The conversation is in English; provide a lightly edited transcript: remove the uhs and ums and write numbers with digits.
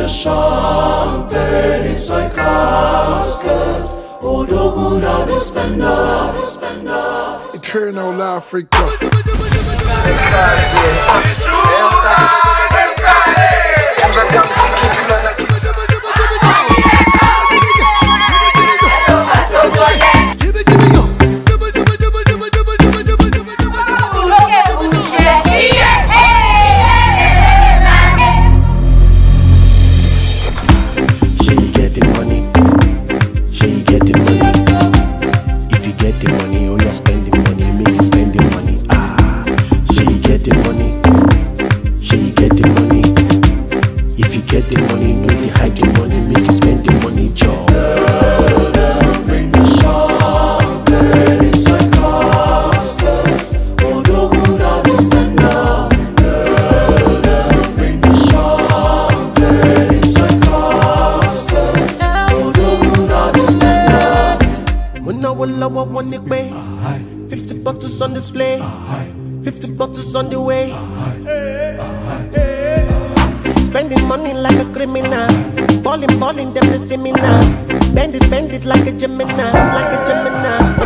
the champagne inside casket. Odoguna the spender. Eternal Africa. Lower 50 bottles on display, 50 bottles on the way. Spending money like a criminal, balling, them they see me now. Bend it like a Gemini,